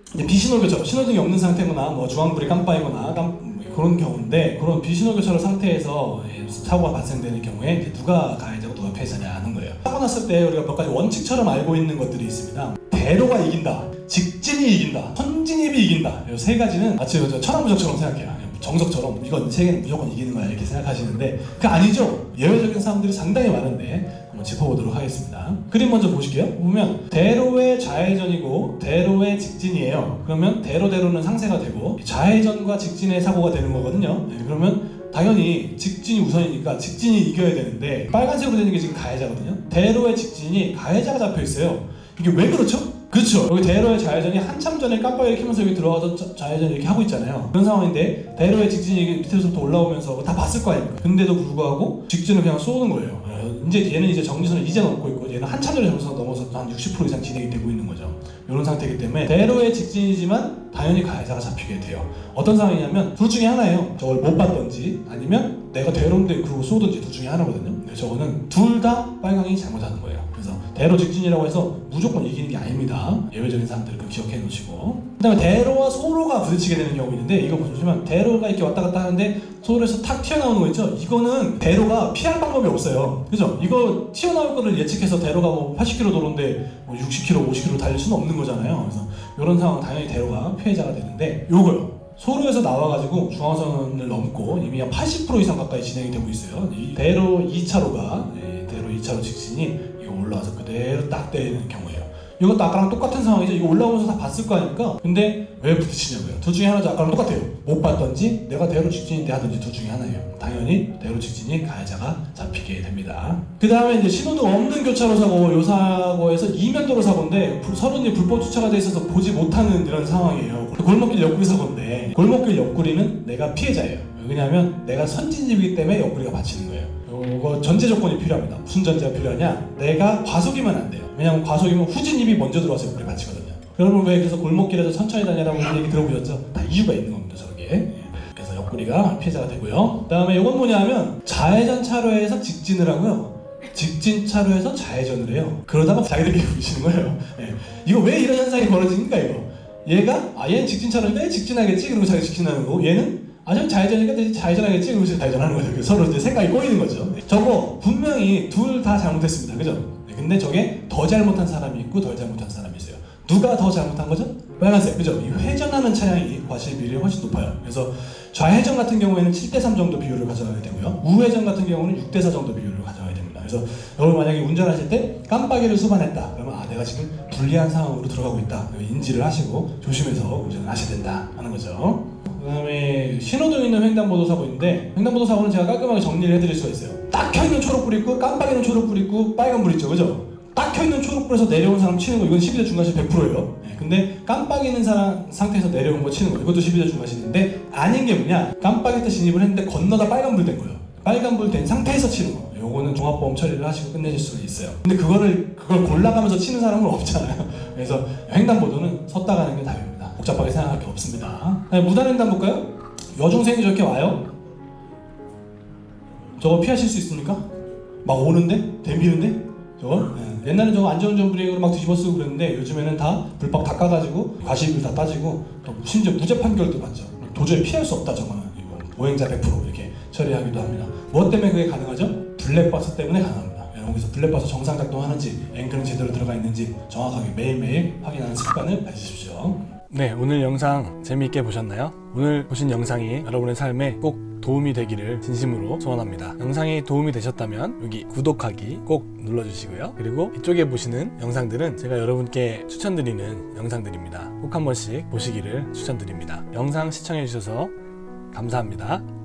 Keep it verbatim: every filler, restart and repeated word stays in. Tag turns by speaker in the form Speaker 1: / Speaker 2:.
Speaker 1: 비신호교차로, 신호등이 없는 상태거나 뭐 주황불이 깜빡이거나 깜, 그런 경우인데, 그런 비신호교차로 상태에서 사고가 발생되는 경우에 이제 누가 가해자고 누가 피해자냐 하는 거예요. 사고 났을 때 우리가 몇 가지 원칙처럼 알고 있는 것들이 있습니다. 대로가 이긴다, 직진이 이긴다, 선진입이 이긴다. 이 세 가지는 마치 천하무적처럼 생각해요. 정석처럼 이건 세 개는 무조건 이기는 거야 이렇게 생각하시는데 그 아니죠. 예외적인 사람들이 상당히 많은데 한번 짚어보도록 하겠습니다. 그림 먼저 보실게요. 보면 대로의 좌회전이고 대로의 직진이에요. 그러면 대로 대로는 상세가 되고 좌회전과 직진의 사고가 되는 거거든요. 네, 그러면 당연히 직진이 우선이니까 직진이 이겨야 되는데 빨간색으로 되는 게 지금 가해자거든요. 대로의 직진이 가해자가 잡혀 있어요. 이게 왜 그렇죠? 그렇죠. 여기 대로의 좌회전이 한참 전에 깜빡이를 켜면서 여기 들어가서 좌회전 이렇게 하고 있잖아요. 그런 상황인데 대로의 직진이 밑에서부터 올라오면서 다 봤을 거 아닙니까? 근데도 불구하고 직진을 그냥 쏘는 거예요. 이제 얘는 이제 정지선을 이제 넘고 있고 얘는 한참 전에 정지선 넘어서 한 육십 퍼센트 이상 진행이 되고 있는 거죠. 이런 상태이기 때문에 대로의 직진이지만 당연히 가해자가 잡히게 돼요. 어떤 상황이냐면 둘 중에 하나예요. 저걸 못 봤던지 아니면 내가 대로인데 그러고 쏘든지 둘 중에 하나거든요. 근데 저거는 둘 다 빨강이 잘못하는 거예요. 그래서 대로 직진이라고 해서 무조건 이기는 게 아닙니다. 예외적인 사람들을 그 기억해 놓으시고, 그 다음에 대로와 소로가 부딪히게 되는 경우 있는데, 이거 보시면 대로가 이렇게 왔다 갔다 하는데 소로에서 탁 튀어나오는 거 있죠? 이거는 대로가 피할 방법이 없어요. 그죠? 이거 튀어나올 거를 예측해서 대로가 뭐 팔십 킬로미터 도로인데 뭐 육십 킬로미터, 오십 킬로미터 달릴 수는 없는 거잖아요. 그래서 이런 상황은 당연히 대로가 피해자가 되는데, 요거요. 소로에서 나와가지고 중앙선을 넘고 이미 한 팔십 퍼센트 이상 가까이 진행이 되고 있어요. 이 대로 이 차로가, 대로 이 차로 직진이 이거 올라와서 그대로 딱 때리는 경우예요. 이것도 아까랑 똑같은 상황이죠. 이거 올라오면서 다 봤을 거 아닙니까? 근데 왜 부딪히냐고요. 둘 중에 하나죠. 아까랑 똑같아요. 못 봤던지 내가 대로 직진인데 하든지 둘 중에 하나예요. 당연히 대로 직진이 가해자가 잡히게 됩니다. 그 다음에 이제 신호등 없는 교차로 사고, 요 사고에서 이면도로 사고인데 서른이 불법 주차가 돼 있어서 보지 못하는 이런 상황이에요. 골목길 옆구리 사고인데 골목길 옆구리는 내가 피해자예요. 왜냐하면 내가 선진입이기 때문에 옆구리가 받치는 거예요. 이거 전제 조건이 필요합니다. 무슨 전제가 필요하냐? 내가 과속이면 안 돼요. 왜냐하면 과속이면 후진입이 먼저 들어와서 옆구리 받치거든요. 여러분 왜 그래서 골목길에서 천천히 다니라고 얘기 들어보셨죠? 다 이유가 있는 겁니다. 저게. 그래서 옆구리가 피해자가 되고요. 그 다음에 이건 뭐냐 하면 좌회전 차로에서 직진을 하고요. 직진 차로에서 좌회전을 해요. 그러다가 자기들끼리 부딪히는 거예요. 네. 이거 왜 이런 현상이 벌어지니까 이거. 얘가 아 얘는 직진 차로인데 직진하겠지? 그리고 자기 직진하는 거고, 얘는 아, 저 좌회전이니까 좌회전하겠지? 그러면서 좌회전하는 거죠. 서로 이제 생각이 꼬이는 거죠. 저거 분명히 둘 다 잘못했습니다. 그죠? 네, 근데 저게 더 잘못한 사람이 있고 덜 잘못한 사람이 있어요. 누가 더 잘못한 거죠? 빨간색. 그죠? 이 회전하는 차량이 과실 비율이 훨씬 높아요. 그래서 좌회전 같은 경우에는 칠 대 삼 정도 비율을 가져가야 되고요. 우회전 같은 경우는 육 대 사 정도 비율을 가져가야 됩니다. 그래서 여러분 만약에 운전하실 때 깜빡이를 수반했다. 그러면 아, 내가 지금 불리한 상황으로 들어가고 있다. 인지를 하시고 조심해서 운전을 하셔야 된다 하는 거죠. 그 다음에 신호등 있는 횡단보도 사고인데, 횡단보도 사고는 제가 깔끔하게 정리를 해드릴 수가 있어요. 딱 켜있는 초록불 있고 깜빡이는 초록불 있고 빨간불 있죠. 그죠? 딱 켜있는 초록불에서 내려온 사람 치는 거, 이건 십이 대 중과실 백 퍼센트예요. 네, 근데 깜빡이는 사람 상태에서 내려온 거 치는 거, 이것도 십이 대 중과실인데, 아닌 게 뭐냐? 깜빡이 때 진입을 했는데 건너다 빨간불 된 거예요. 빨간불 된 상태에서 치는 거. 요거는 종합보험 처리를 하시고 끝내실 수가 있어요. 근데 그거를 그걸 골라가면서 치는 사람은 없잖아요. 그래서 횡단보도는 섰다 가는 게 답입니다. 복잡하게 생각할 게 없습니다. 무단횡단 볼까요? 여중생이 저렇게 와요? 저거 피하실 수 있습니까? 막 오는데? 댐비는데? 저거? 네. 옛날엔 저거 안전운전 브레이크로 막 뒤집어 쓰고 그랬는데 요즘에는 다 불법 다 까가지고 과실비 다 따지고 심지어 무죄 판결도 받죠. 도저히 피할 수 없다 저거는. 이거 보행자 백 퍼센트 이렇게 처리하기도 합니다. 무엇 때문에 그게 가능하죠? 블랙박스 때문에 가능합니다. 여기서 블랙박스 정상 작동하는지 앵글은 제대로 들어가 있는지 정확하게 매일매일 확인하는 습관을 가지십시오. 네, 오늘 영상 재미있게 보셨나요? 오늘 보신 영상이 여러분의 삶에 꼭 도움이 되기를 진심으로 소원합니다. 영상이 도움이 되셨다면 여기 구독하기 꼭 눌러주시고요. 그리고 이쪽에 보시는 영상들은 제가 여러분께 추천드리는 영상들입니다. 꼭 한 번씩 보시기를 추천드립니다. 영상 시청해주셔서 감사합니다.